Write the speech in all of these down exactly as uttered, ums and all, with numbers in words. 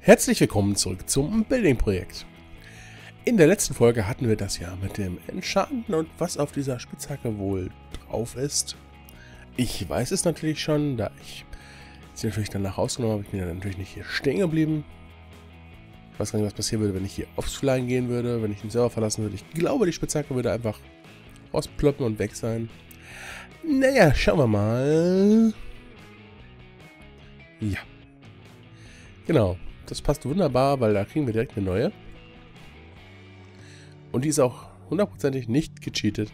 Herzlich willkommen zurück zum Building-Projekt. In der letzten Folge hatten wir das ja mit dem Enchanten und was auf dieser Spitzhacke wohl drauf ist. Ich weiß es natürlich schon, da ich sie natürlich danach rausgenommen habe, ich bin ja natürlich nicht hier stehen geblieben. Ich weiß gar nicht, was passieren würde, wenn ich hier aufs Flying gehen würde, wenn ich den Server verlassen würde. Ich glaube, die Spitzhacke würde einfach rausploppen und weg sein. Naja, schauen wir mal. Ja. Genau. Das passt wunderbar, weil da kriegen wir direkt eine neue. Und die ist auch hundertprozentig nicht gecheatet.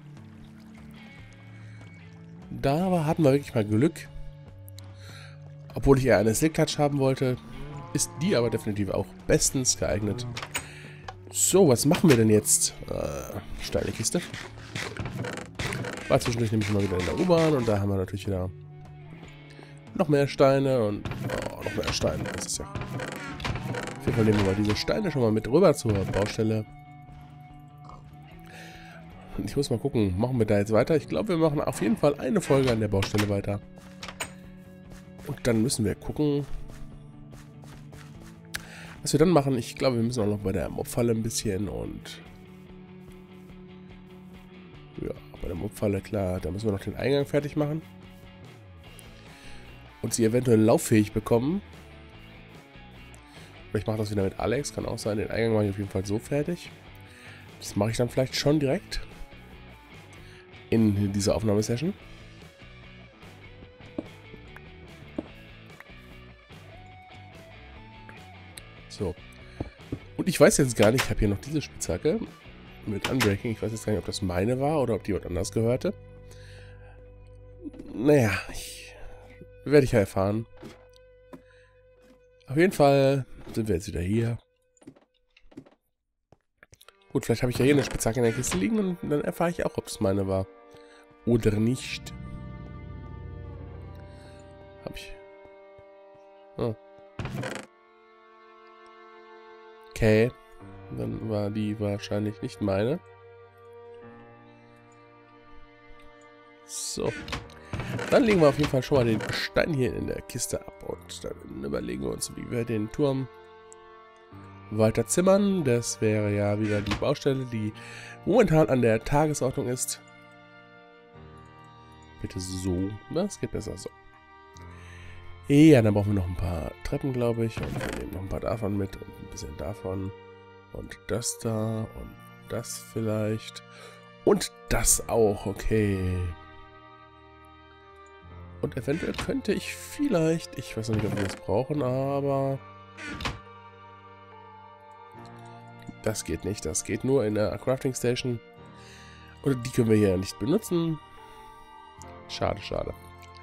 Da hatten wir wirklich mal Glück. Obwohl ich eher eine Silk Touch haben wollte, ist die aber definitiv auch bestens geeignet. So, was machen wir denn jetzt? Äh, steile Kiste. War zwischendurch nämlich mal wieder in der U-Bahn und da haben wir natürlich wieder noch mehr Steine und oh, noch mehr Steine. Das ist ja. Auf jeden Fall nehmen wir mal diese Steine schon mal mit rüber zur Baustelle. Und ich muss mal gucken, machen wir da jetzt weiter? Ich glaube, wir machen auf jeden Fall eine Folge an der Baustelle weiter. Und dann müssen wir gucken, was wir dann machen. Ich glaube, wir müssen auch noch bei der Mobfalle ein bisschen und ja, bei der Mobfalle, klar, da müssen wir noch den Eingang fertig machen. Und sie eventuell lauffähig bekommen. Vielleicht mache ich das wieder mit Alex, kann auch sein. Den Eingang mache ich auf jeden Fall so fertig. Das mache ich dann vielleicht schon direkt in dieser Aufnahmesession. So. Und ich weiß jetzt gar nicht, ich habe hier noch diese Spitzhacke mit Unbreaking. Ich weiß jetzt gar nicht, ob das meine war oder ob die jemand anders gehörte. Naja, ich, werde ich ja erfahren. Auf jeden Fall sind wir jetzt wieder hier. Gut, vielleicht habe ich ja hier eine Spitzhacke in der Kiste liegen und dann erfahre ich auch, ob es meine war. Oder nicht. Habe ich. Oh. Okay. Dann war die wahrscheinlich nicht meine. So. Dann legen wir auf jeden Fall schon mal den Stein hier in der Kiste ab. Und dann überlegen wir uns, wie wir den Turm weiter zimmern. Das wäre ja wieder die Baustelle, die momentan an der Tagesordnung ist. Bitte so. Das geht besser so. Ja, dann brauchen wir noch ein paar Treppen, glaube ich. Und wir nehmen noch ein paar davon mit und ein bisschen davon. Und das da und das vielleicht. Und das auch, okay. Und eventuell könnte ich vielleicht, ich weiß noch nicht, ob wir das brauchen, aber das geht nicht. Das geht nur in der Crafting Station. Oder die können wir hier nicht benutzen. Schade, schade.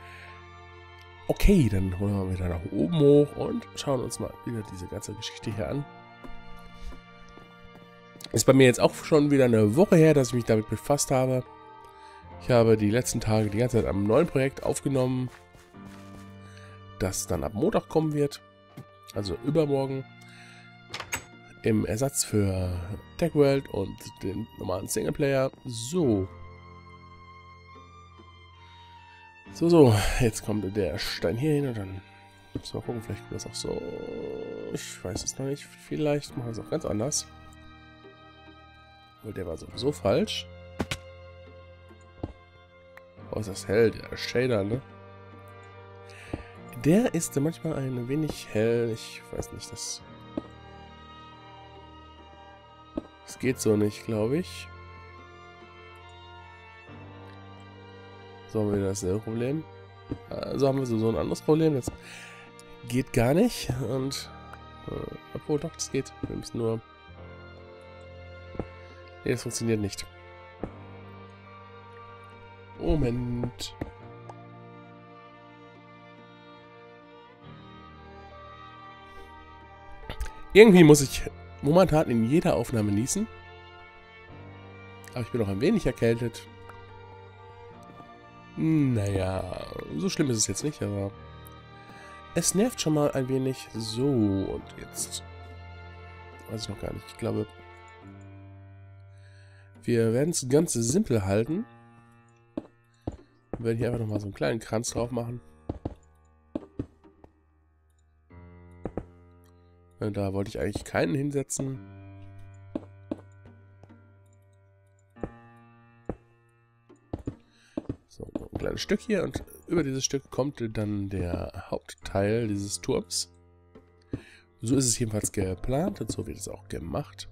Okay, dann holen wir wieder nach oben hoch und schauen uns mal wieder diese ganze Geschichte hier an. Ist bei mir jetzt auch schon wieder eine Woche her, dass ich mich damit befasst habe. Ich habe die letzten Tage die ganze Zeit am neuen Projekt aufgenommen, das dann ab Montag kommen wird. Also übermorgen. Im Ersatz für TechWorld und den normalen Singleplayer. So. So, so. Jetzt kommt der Stein hier hin und dann müssen wir gucken, vielleicht kommt das auch so. Ich weiß es noch nicht. Vielleicht machen wir es auch ganz anders. Weil der war sowieso falsch. Oh, ist das hell, der Shader, ne? Der ist manchmal ein wenig hell. Ich weiß nicht, das... Das geht so nicht, glaube ich. So haben wir dasselbe Problem. Also haben wir so ein anderes Problem. Das geht gar nicht. Und... Äh, obwohl, doch, das geht. Wir müssen nur... Nee, das funktioniert nicht. Moment. Irgendwie muss ich momentan in jeder Aufnahme niesen. Aber ich bin noch ein wenig erkältet. Naja, so schlimm ist es jetzt nicht, aber es nervt schon mal ein wenig. So, und jetzt weiß ich noch gar nicht. Ich glaube, wir werden es ganz simpel halten. Wir werden hier einfach nochmal so einen kleinen Kranz drauf machen. Da wollte ich eigentlich keinen hinsetzen. So, ein kleines Stück hier und über dieses Stück kommt dann der Hauptteil dieses Turms. So ist es jedenfalls geplant und so wird es auch gemacht.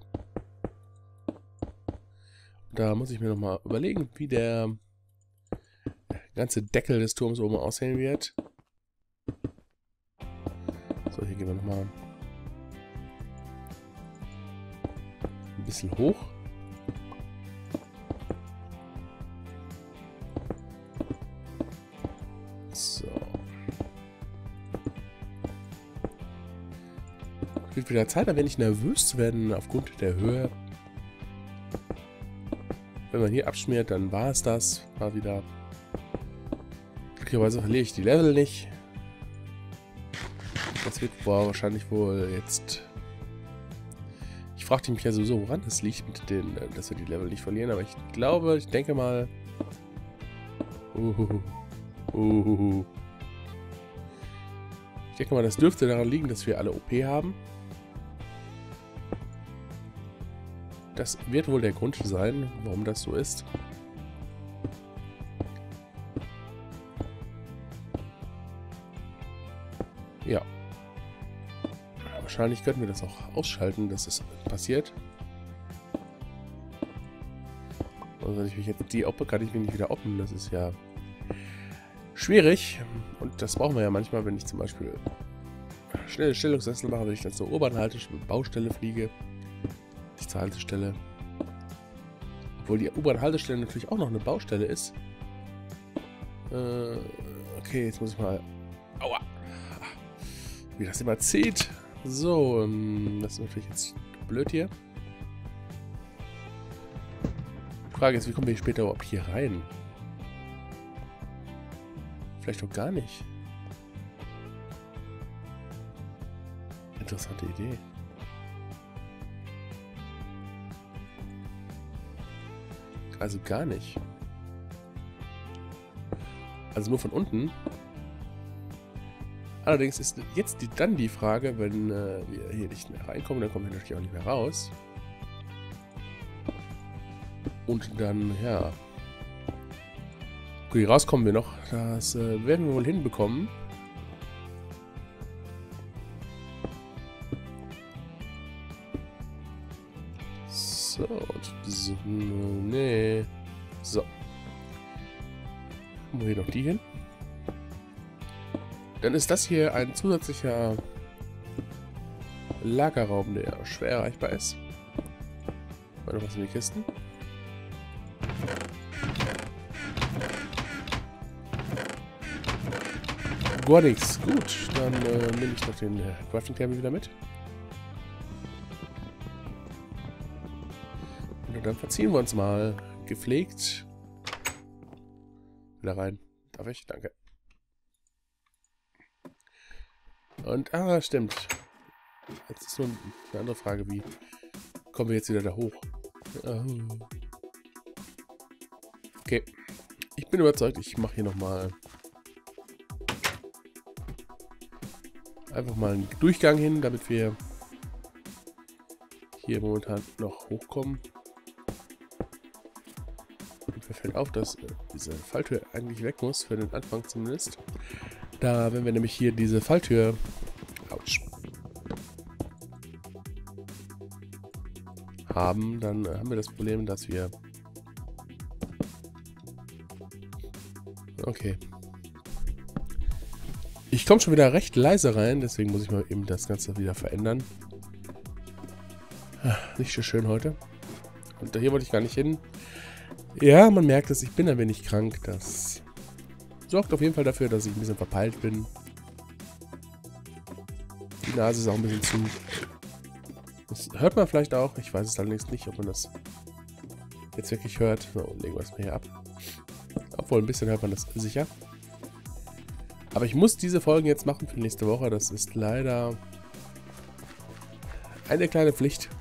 Da muss ich mir nochmal überlegen, wie der ganze Deckel des Turms oben aussehen wird. So, hier gehen wir nochmal ein bisschen hoch. So. Es wird wieder Zeit, ein wenig nervös zu werden aufgrund der Höhe. Wenn man hier abschmiert, dann war es das. Mal wieder. Glücklicherweise verliere ich die Level nicht. Das wird wahrscheinlich wohl jetzt... Ich fragte mich ja sowieso, woran das liegt, mit den, dass wir die Level nicht verlieren. Aber ich glaube, ich denke mal... Uhuhu. Uhuhu. Ich denke mal, das dürfte daran liegen, dass wir alle O P haben. Das wird wohl der Grund sein, warum das so ist. Ja. Wahrscheinlich könnten wir das auch ausschalten, dass es passiert. Also wenn ich mich jetzt die oppe, kann ich mich nicht wieder oppen. Das ist ja schwierig. Und das brauchen wir ja manchmal, wenn ich zum Beispiel schnelle Stellungssessel mache, wenn ich dann zur U-Bahn-Haltestelle, Baustelle fliege. Nicht zur Haltestelle. Obwohl die U-Bahn-Haltestelle natürlich auch noch eine Baustelle ist. Äh, okay, jetzt muss ich mal... Aua! Wie das immer zieht. So, ähm, das ist natürlich jetzt blöd hier. Die Frage ist, wie kommen wir später überhaupt hier rein? Vielleicht auch gar nicht. Interessante Idee. Also gar nicht. Also nur von unten. Allerdings ist jetzt die, dann die Frage, wenn äh, wir hier nicht mehr reinkommen, dann kommen wir natürlich auch nicht mehr raus. Und dann, ja. Okay, rauskommen wir noch. Das äh, werden wir wohl hinbekommen. So, und so, nee. So. Machen wir hier noch die hin. Dann ist das hier ein zusätzlicher Lagerraum, der schwer erreichbar ist. Mal noch was in die Kisten. Gar nichts. Gut, dann äh, nehme ich noch den äh, Crafting Table wieder mit. Und dann verziehen wir uns mal gepflegt. Wieder rein. Darf ich? Danke. Und, ah, stimmt. Jetzt ist nur eine andere Frage, wie kommen wir jetzt wieder da hoch? Okay. Ich bin überzeugt, ich mache hier nochmal einfach mal einen Durchgang hin, damit wir hier momentan noch hochkommen. Und mir fällt auf, dass diese Falltür eigentlich weg muss, für den Anfang zumindest. Da, wenn wir nämlich hier diese Falltür... Autsch. Haben, dann haben wir das Problem, dass wir... Okay. Ich komme schon wieder recht leise rein, deswegen muss ich mal eben das Ganze wieder verändern. Nicht so schön heute. Und hier wollte ich gar nicht hin. Ja, man merkt es, ich bin ein wenig krank. Das sorgt auf jeden Fall dafür, dass ich ein bisschen verpeilt bin. Die Nase ist auch ein bisschen zu. Das hört man vielleicht auch. Ich weiß es allerdings nicht, ob man das jetzt wirklich hört. So, legen wir es mal hier ab. Obwohl, ein bisschen hört man das sicher. Aber ich muss diese Folgen jetzt machen für nächste Woche. Das ist leider eine kleine Pflicht.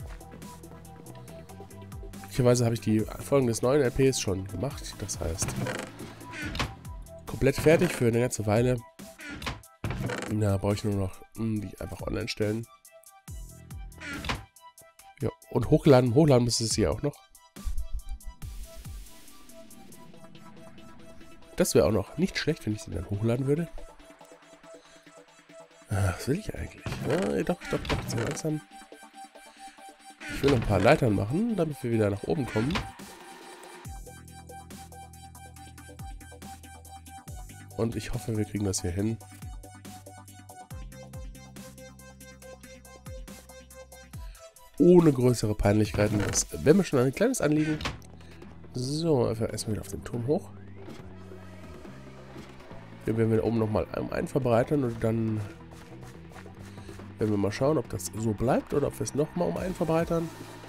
Möglicherweise habe ich die Folgen des neuen R Ps schon gemacht. Das heißt, komplett fertig für eine ganze Weile. Da brauche ich nur noch die einfach online stellen. Und hochladen, hochladen müsste es hier auch noch. Das wäre auch noch nicht schlecht, wenn ich sie dann hochladen würde. Ach, was will ich eigentlich? Ja, doch, doch, doch, so langsam. Ich will noch ein paar Leitern machen, damit wir wieder nach oben kommen. Und ich hoffe, wir kriegen das hier hin. Ohne größere Peinlichkeiten. Das wäre mir schon ein kleines Anliegen. So, einfach erstmal wieder auf den Turm hoch. Hier werden wir oben nochmal einen verbreitern und dann werden wir mal schauen, ob das so bleibt oder ob wir es nochmal um einen verbreitern.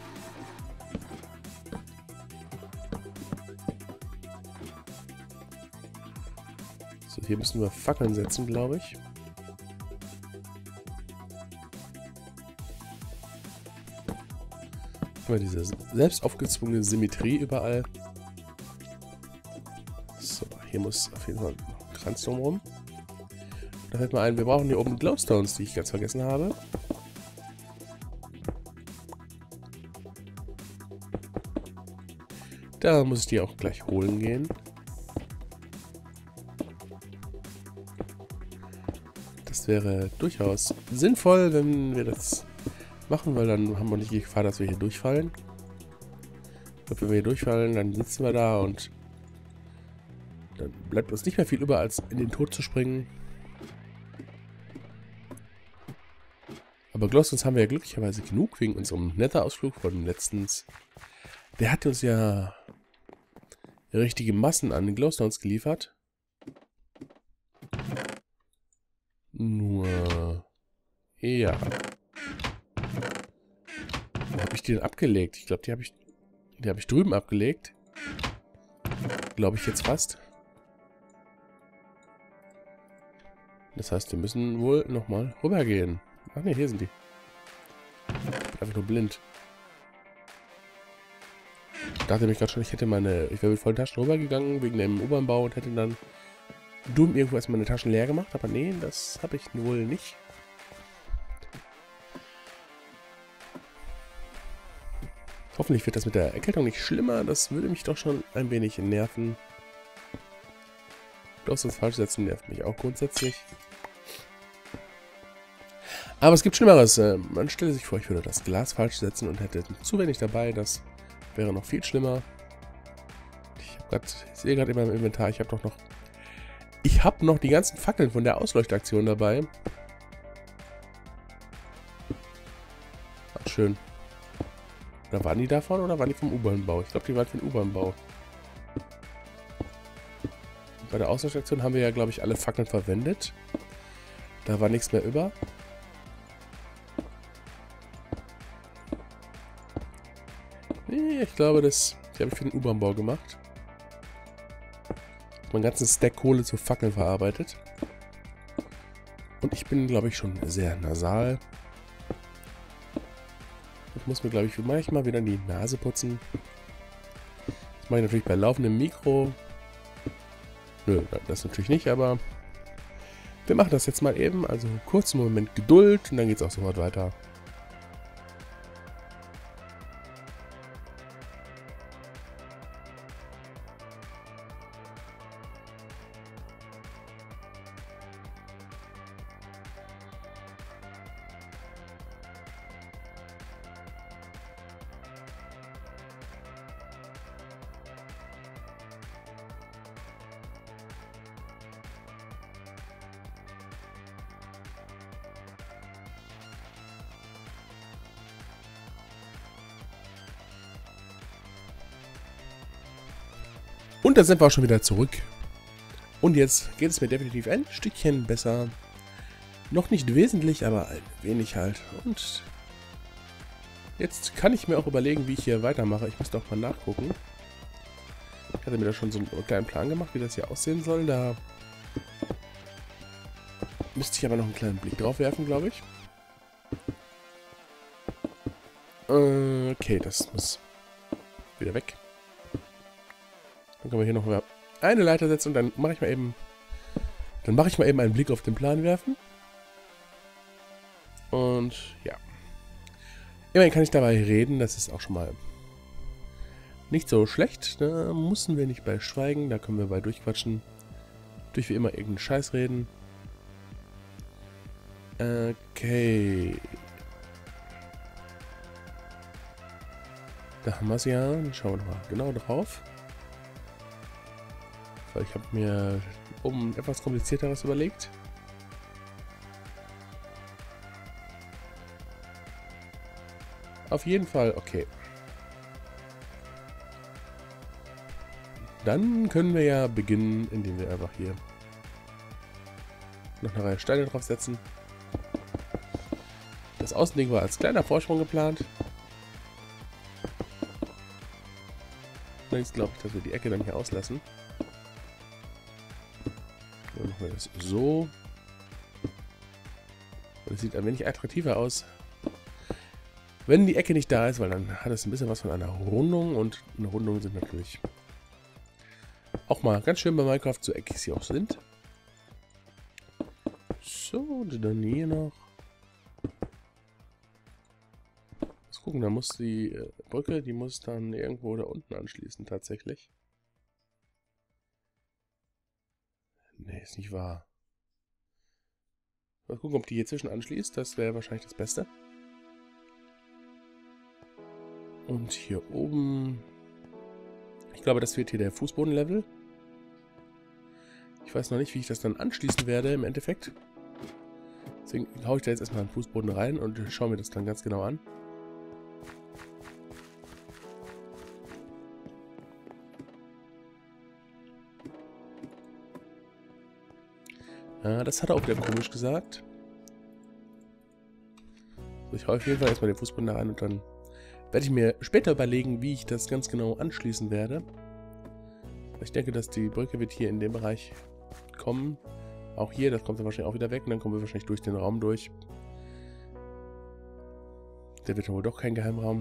So, hier müssen wir Fackeln setzen, glaube ich. Haben wir diese selbst aufgezwungene Symmetrie überall. So, hier muss auf jeden Fall noch ein Kranz drumherum. Da fällt mir ein, wir brauchen hier oben Glowstones, die ich ganz vergessen habe. Da muss ich die auch gleich holen gehen. Das wäre durchaus sinnvoll, wenn wir das machen, weil dann haben wir nicht die Gefahr, dass wir hier durchfallen. Ich glaube, wenn wir hier durchfallen, dann sitzen wir da und dann bleibt uns nicht mehr viel über, als in den Tod zu springen. Aber Glowstones haben wir ja glücklicherweise genug wegen unserem Nether-Ausflug von letztens. Der hat uns ja richtige Massen an Glowstones geliefert. Nur... ja. Wo habe ich die denn abgelegt? Ich glaube, die habe ich, die habe ich drüben abgelegt. Glaube ich jetzt fast. Das heißt, wir müssen wohl nochmal rübergehen. Ach ne, hier sind die. Ich bin einfach nur blind. Ich dachte nämlich gerade schon, ich hätte meine... Ich wäre mit vollen Taschen rübergegangen wegen dem U-Bahn-Bau und hätte dann dumm irgendwo erstmal meine Taschen leer gemacht. Aber nee, das habe ich wohl nicht. Hoffentlich wird das mit der Erkältung nicht schlimmer. Das würde mich doch schon ein wenig nerven. Glowstones falsch setzen nervt mich auch grundsätzlich. Aber es gibt Schlimmeres. Man stelle sich vor, ich würde das Glas falsch setzen und hätte zu wenig dabei. Das wäre noch viel schlimmer. Ich, hab grad, ich sehe gerade in meinem Inventar, ich habe doch noch... Ich habe noch die ganzen Fackeln von der Ausleuchtaktion dabei. Ach, schön. Oder waren die davon oder waren die vom U-Bahn-Bau? Ich glaube, die waren vom U-Bahn-Bau. Bei der Ausleuchtaktion haben wir ja, glaube ich, alle Fackeln verwendet. Da war nichts mehr über. Nee, ich glaube, das die habe ich für den U-Bahn-Bau gemacht. Meinen ganzen Stack Kohle zu Fackeln verarbeitet. Und ich bin, glaube ich, schon sehr nasal. Ich muss mir, glaube ich, manchmal wieder die Nase putzen. Das mache ich natürlich bei laufendem Mikro. Nö, das natürlich nicht, aber wir machen das jetzt mal eben. Also kurzen Moment Geduld und dann geht es auch sofort weiter. Und da sind wir auch schon wieder zurück. Und jetzt geht es mir definitiv ein Stückchen besser. Noch nicht wesentlich, aber ein wenig halt. Und jetzt kann ich mir auch überlegen, wie ich hier weitermache. Ich muss doch mal nachgucken. Ich hatte mir da schon so einen kleinen Plan gemacht, wie das hier aussehen soll. Da müsste ich aber noch einen kleinen Blick drauf werfen, glaube ich. Okay, das muss wieder weg. Dann können wir hier noch eine Leiter setzen und dann mache ich mal eben, dann mache ich mal eben einen Blick auf den Plan werfen. Und ja. Immerhin kann ich dabei reden, das ist auch schon mal nicht so schlecht. Da müssen wir nicht bei schweigen, da können wir bei durchquatschen. Durch wie immer irgendeinen Scheiß reden. Okay. Da haben wir es ja. Dann schauen wir mal genau drauf. Weil ich habe mir oben etwas komplizierteres überlegt. Auf jeden Fall, okay. Dann können wir ja beginnen, indem wir einfach hier noch eine Reihe Steine draufsetzen. Das Außending war als kleiner Vorsprung geplant. Jetzt glaube ich, dass wir die Ecke dann hier auslassen. Dann machen wir das so. Und es sieht ein wenig attraktiver aus, wenn die Ecke nicht da ist, weil dann hat es ein bisschen was von einer Rundung und eine Rundung sind natürlich auch mal ganz schön bei Minecraft, so eckig sie auch sind. So, dann hier noch. Mal gucken, da muss die äh, Brücke, die muss dann irgendwo da unten anschließen tatsächlich. Nee, ist nicht wahr. Mal gucken, ob die hier zwischen anschließt, das wäre wahrscheinlich das Beste. Und hier oben, ich glaube, das wird hier der Fußbodenlevel. Ich weiß noch nicht, wie ich das dann anschließen werde im Endeffekt. Deswegen haue ich da jetzt erstmal einen Fußboden rein und schaue mir das dann ganz genau an. Ja, das hat er auch wieder komisch gesagt. So, ich haue auf jeden Fall erstmal den Fußboden da rein und dann werde ich mir später überlegen, wie ich das ganz genau anschließen werde. Ich denke, dass die Brücke wird hier in dem Bereich kommen. Auch hier, das kommt dann wahrscheinlich auch wieder weg und dann kommen wir wahrscheinlich durch den Raum durch. Der wird dann wohl doch kein Geheimraum.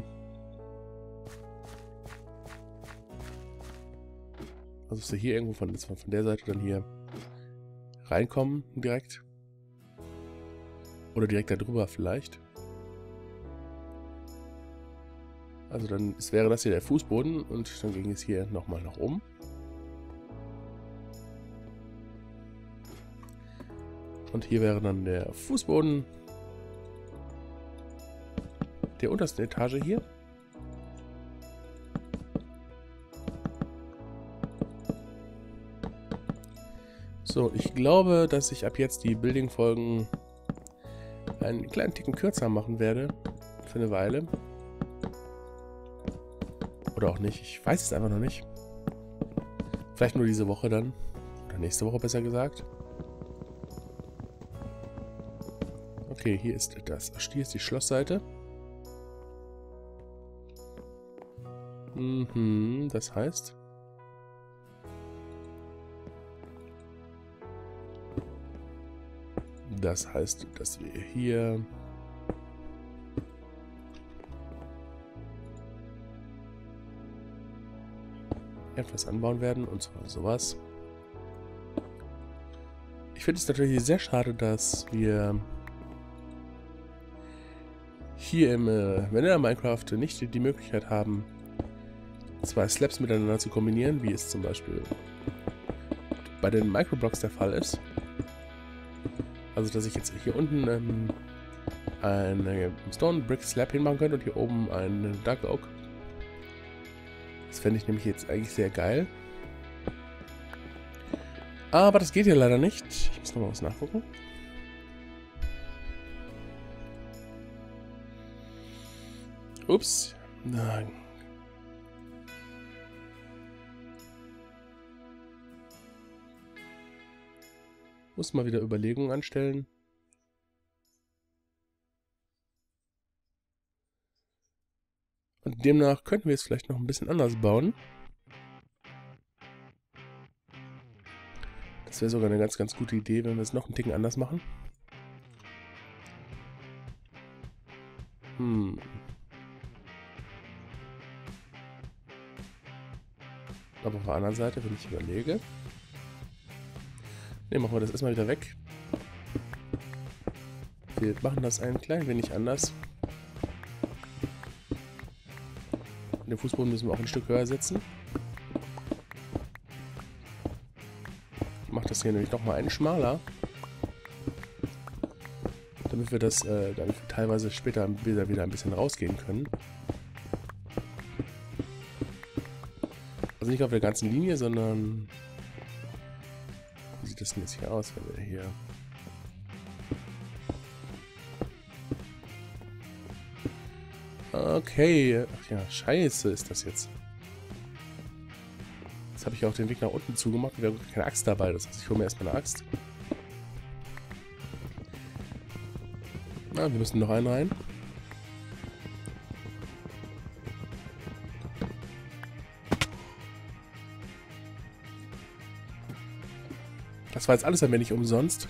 Also ist er hier irgendwo von, von der Seite dann hier reinkommen direkt. Oder direkt da drüber vielleicht. Also dann ist, wäre das hier der Fußboden und dann ging es hier nochmal nach oben. Und hier wäre dann der Fußboden der untersten Etage hier. So, ich glaube, dass ich ab jetzt die Building-Folgen einen kleinen Ticken kürzer machen werde. Für eine Weile. Oder auch nicht. Ich weiß es einfach noch nicht. Vielleicht nur diese Woche dann. Oder nächste Woche besser gesagt. Okay, hier ist das. Hier ist die Schlossseite. Mhm, das heißt. Das heißt, dass wir hier etwas anbauen werden, und zwar sowas. Ich finde es natürlich sehr schade, dass wir hier im äh, Vanilla Minecraft nicht die Möglichkeit haben, zwei Slabs miteinander zu kombinieren, wie es zum Beispiel bei den Microblocks der Fall ist. Also, dass ich jetzt hier unten ähm, eine Stone Brick Slab hinmachen könnte und hier oben ein Dark Oak. Das fände ich nämlich jetzt eigentlich sehr geil. Aber das geht hier leider nicht. Ich muss nochmal was nachgucken. Ups. Nein. Muss mal wieder Überlegungen anstellen. Und demnach könnten wir es vielleicht noch ein bisschen anders bauen. Das wäre sogar eine ganz, ganz gute Idee, wenn wir es noch einen Ticken anders machen. Hm. Aber auf der anderen Seite, wenn ich überlege... Ne, machen wir das erstmal wieder weg. Wir machen das ein klein wenig anders. Den Fußboden müssen wir auch ein Stück höher setzen. Ich mache das hier nämlich nochmal einen schmaler. Damit wir das, äh, damit wir teilweise später wieder, wieder ein bisschen rausgehen können. Also nicht auf der ganzen Linie, sondern... Wie sieht das denn jetzt hier aus, wenn wir hier... Okay. Ach ja, scheiße ist das jetzt. Jetzt habe ich auch den Weg nach unten zugemacht und wir haben keine Axt dabei. Das heißt, ich hole mir erstmal eine Axt. Na, wir müssen noch einen rein. Das war jetzt alles ein wenig umsonst.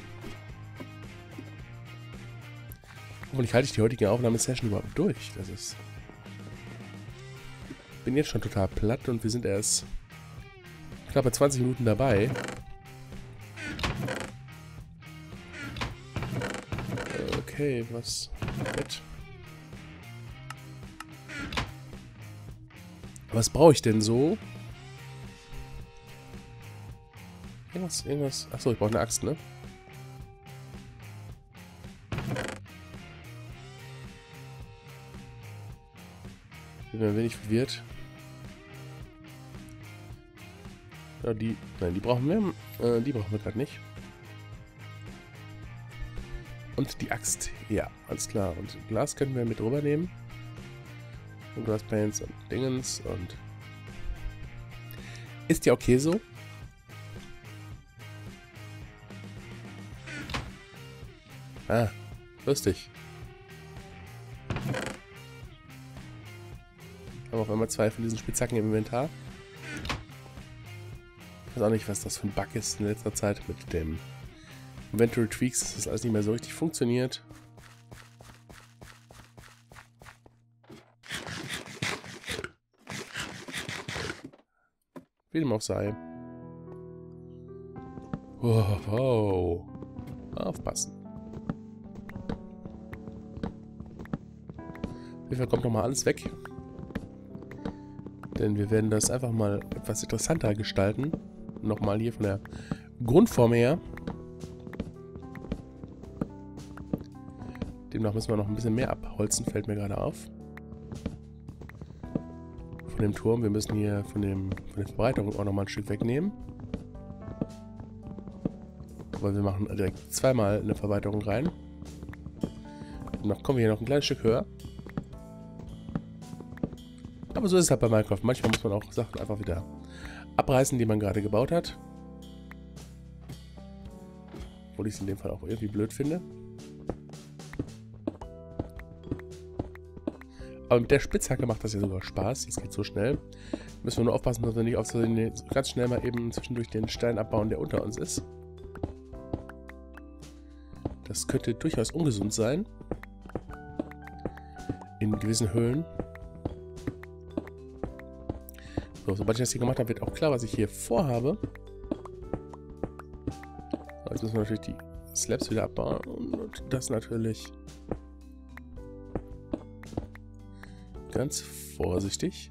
Hoffentlich halte ich die heutige Aufnahmesession überhaupt durch. Das ist... Ich bin jetzt schon total platt und wir sind erst knappe zwanzig Minuten dabei. Okay, was... Bett. Was brauche ich denn so? Irgendwas, irgendwas... Achso, ich brauche eine Axt, ne? Ich bin ein wenig verwirrt. Ja, die... Nein, die brauchen wir... Äh, die brauchen wir gerade nicht. Und die Axt. Ja, alles klar. Und Glas können wir mit rübernehmen. Und Glaspaints und Dingens und... Ist ja okay so. Ah, lustig. Haben auf einmal zwei von diesen Spitzhacken im Inventar. Ich weiß auch nicht, was das für ein Bug ist in letzter Zeit mit dem Inventory Tweaks, dass das alles nicht mehr so richtig funktioniert. Wie dem auch sei. Wow, wow. Aufpassen. Auf jeden Fall kommt nochmal alles weg. Denn wir werden das einfach mal etwas interessanter gestalten. Nochmal hier von der Grundform her. Demnach müssen wir noch ein bisschen mehr abholzen, fällt mir gerade auf. Von dem Turm. Wir müssen hier von, dem, von der Verbreiterung auch nochmal ein Stück wegnehmen. Weil wir machen direkt zweimal eine Verbreiterung rein. Demnach kommen wir hier noch ein kleines Stück höher. Aber so ist es halt bei Minecraft. Manchmal muss man auch Sachen einfach wieder abreißen, die man gerade gebaut hat. Obwohl ich es in dem Fall auch irgendwie blöd finde. Aber mit der Spitzhacke macht das ja sogar Spaß. Das geht so schnell. Müssen wir nur aufpassen, dass wir nicht auf so ganz schnell mal eben zwischendurch den Stein abbauen, der unter uns ist. Das könnte durchaus ungesund sein. In gewissen Höhlen. So, sobald ich das hier gemacht habe, wird auch klar, was ich hier vorhabe. Jetzt müssen wir natürlich die Slabs wieder abbauen und das natürlich ganz vorsichtig.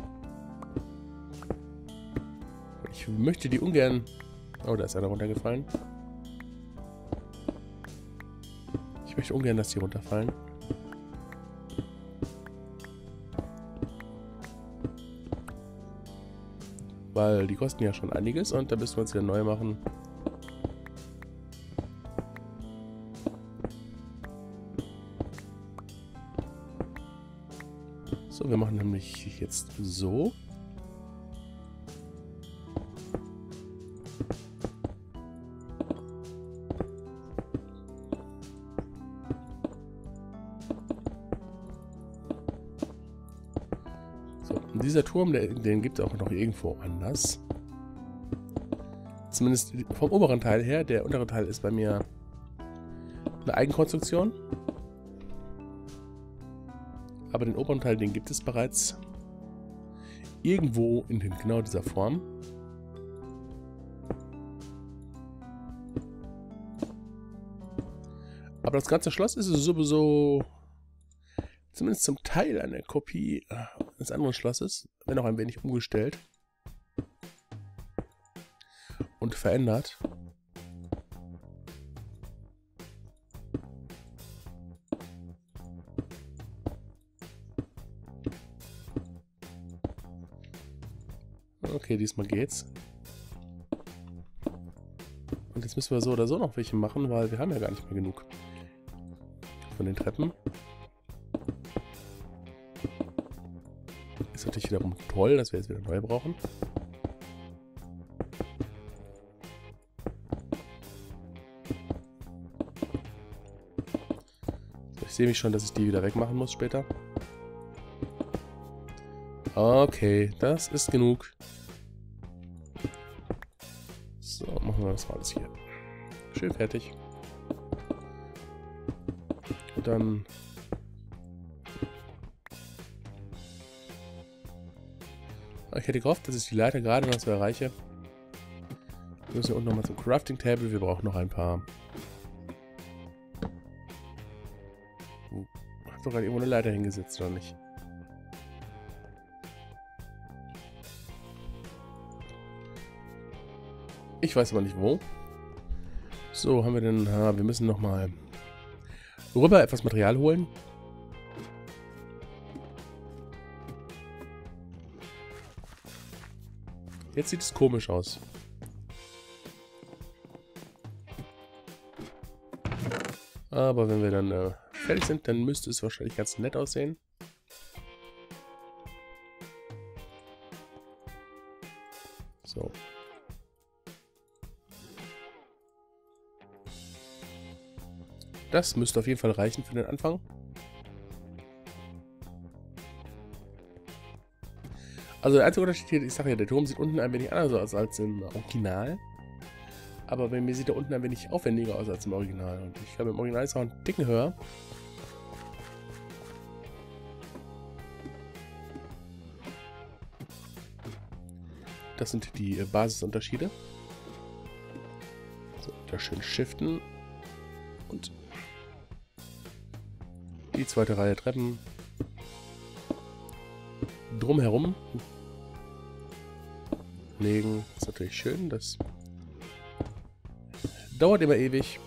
Ich möchte die ungern... Oh, da ist einer runtergefallen. Ich möchte ungern, dass die runterfallen. Weil die kosten ja schon einiges und da müssen wir uns wieder neu machen. So, wir machen nämlich jetzt so. So, und dieser Turm, der, den gibt es auch noch irgendwo anders. Zumindest vom oberen Teil her. Der untere Teil ist bei mir eine Eigenkonstruktion. Aber den oberen Teil, den gibt es bereits irgendwo in genau dieser Form. Aber das ganze Schloss ist sowieso zumindest zum Teil eine Kopie des anderen Schlosses, wenn auch ein wenig umgestellt und verändert. Okay, diesmal geht's. Und jetzt müssen wir so oder so noch welche machen, weil wir haben ja gar nicht mehr genug von den Treppen. Ist natürlich wiederum toll, dass wir jetzt wieder neu brauchen. So, ich sehe mich schon, dass ich die wieder wegmachen muss später. Okay, das ist genug. So, machen wir das mal alles hier. Schön fertig. Und dann... Ich hätte gehofft, dass ich die Leiter gerade noch so erreiche. Wir müssen hier unten nochmal zum Crafting Table. Wir brauchen noch ein paar... Hm. Hat doch gerade irgendwo eine Leiter hingesetzt, oder nicht? Ich weiß aber nicht wo. So, haben wir denn... Ha, wir müssen nochmal rüber etwas Material holen. Jetzt sieht es komisch aus. Aber wenn wir dann äh, fertig sind, dann müsste es wahrscheinlich ganz nett aussehen. So. Das müsste auf jeden Fall reichen für den Anfang. Also der einzige Unterschied hier, ich sage ja, der Turm sieht unten ein wenig anders aus als im Original. Aber bei mir sieht er unten ein wenig aufwendiger aus als im Original. Und ich glaube, im Original ist er auch ein Ticken höher. Das sind die Basisunterschiede. So, da schön shiften. Und die zweite Reihe Treppen drumherum legen. Das ist natürlich schön. Das dauert immer ewig.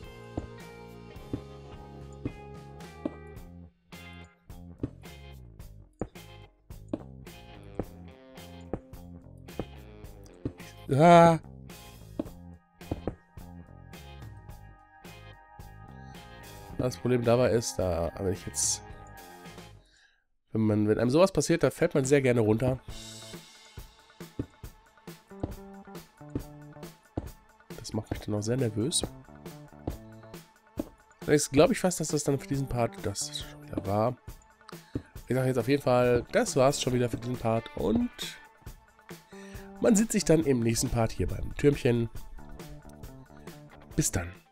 Ah. Das Problem dabei ist, da, wenn ich jetzt, wenn man, wenn einem sowas passiert, da fällt man sehr gerne runter. Das macht mich dann auch sehr nervös. Jetzt glaube ich fast, dass das dann für diesen Part das schon wieder war. Ich sage jetzt auf jeden Fall, das war's schon wieder für diesen Part und man sieht sich dann im nächsten Part hier beim Türmchen. Bis dann.